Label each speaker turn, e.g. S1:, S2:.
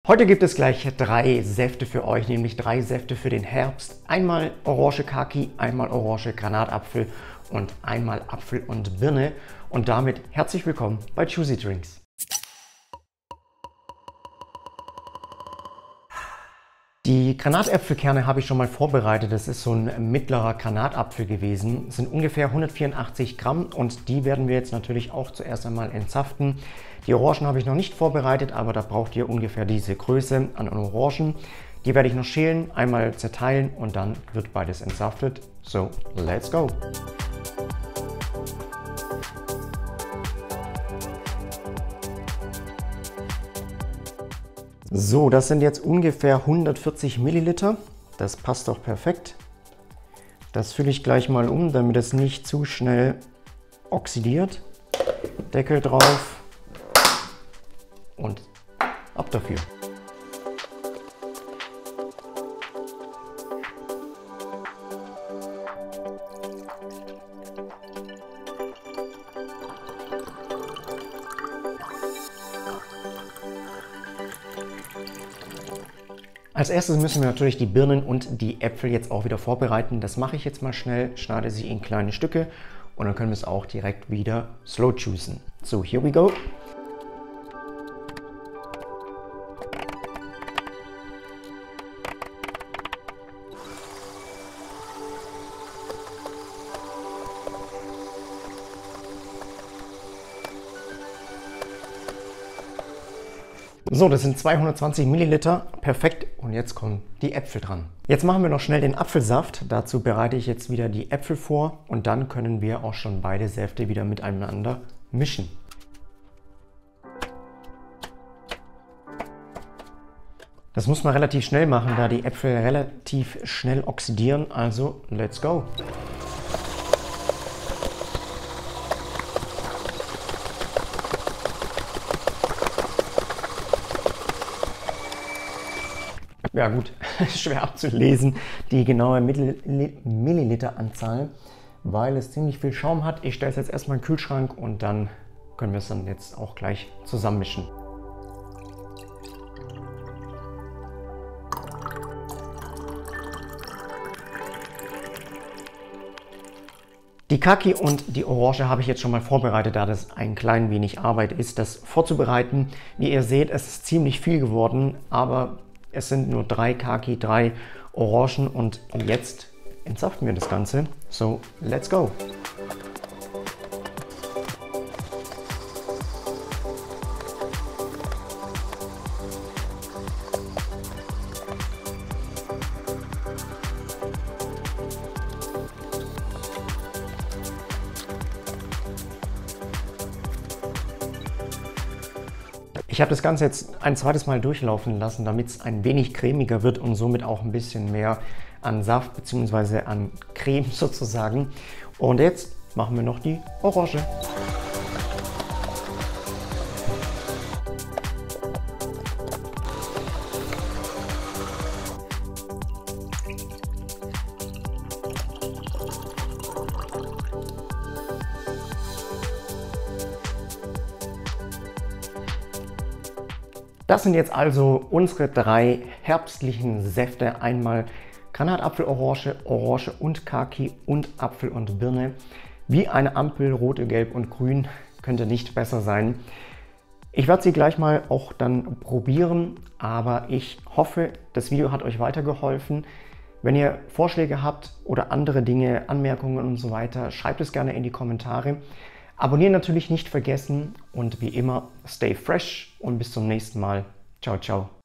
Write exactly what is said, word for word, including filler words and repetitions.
S1: Heute gibt es gleich drei Säfte für euch, nämlich drei Säfte für den Herbst. Einmal Orange Kaki, einmal Orange Granatapfel und einmal Apfel und Birne. Und damit herzlich willkommen bei Juicy Drinks. Die Granatäpfelkerne habe ich schon mal vorbereitet. Das ist so ein mittlerer Granatapfel gewesen. Das sind ungefähr hundertvierundachtzig Gramm und die werden wir jetzt natürlich auch zuerst einmal entsaften. Die Orangen habe ich noch nicht vorbereitet, aber da braucht ihr ungefähr diese Größe an Orangen. Die werde ich noch schälen, einmal zerteilen und dann wird beides entsaftet. So, let's go! So, das sind jetzt ungefähr hundertvierzig Milliliter. Das passt doch perfekt. Das fülle ich gleich mal um, damit es nicht zu schnell oxidiert. Deckel drauf und ab dafür. Als erstes müssen wir natürlich die Birnen und die Äpfel jetzt auch wieder vorbereiten. Das mache ich jetzt mal schnell, schneide sie in kleine Stücke und dann können wir es auch direkt wieder slow juicen. So, here we go. So, das sind zweihundertzwanzig Milliliter, perfekt. Und jetzt kommen die Äpfel dran. Jetzt machen wir noch schnell den Apfelsaft. Dazu bereite ich jetzt wieder die Äpfel vor und dann können wir auch schon beide Säfte wieder miteinander mischen. Das muss man relativ schnell machen, da die Äpfel relativ schnell oxidieren. Also, let's go! Ja gut, schwer abzulesen, die genaue Milliliteranzahl, weil es ziemlich viel Schaum hat. Ich stelle es jetzt erstmal in den Kühlschrank und dann können wir es dann jetzt auch gleich zusammenmischen. Die Kaki und die Orange habe ich jetzt schon mal vorbereitet, da das ein klein wenig Arbeit ist, das vorzubereiten. Wie ihr seht, es ist ziemlich viel geworden, aber es sind nur drei Kaki, drei Orangen und jetzt entsaften wir das Ganze. So, let's go! Ich habe das Ganze jetzt ein zweites Mal durchlaufen lassen, damit es ein wenig cremiger wird und somit auch ein bisschen mehr an Saft bzw. an Creme sozusagen. Und jetzt machen wir noch die Orange. Das sind jetzt also unsere drei herbstlichen Säfte. Einmal Granatapfel, Orange, Orange und Kaki und Apfel und Birne. Wie eine Ampel, rote, gelb und grün, könnte nicht besser sein. Ich werde sie gleich mal auch dann probieren, aber ich hoffe, das Video hat euch weitergeholfen. Wenn ihr Vorschläge habt oder andere Dinge, Anmerkungen und so weiter, schreibt es gerne in die Kommentare. Abonnieren natürlich nicht vergessen und wie immer, stay fresh und bis zum nächsten Mal. Ciao, ciao.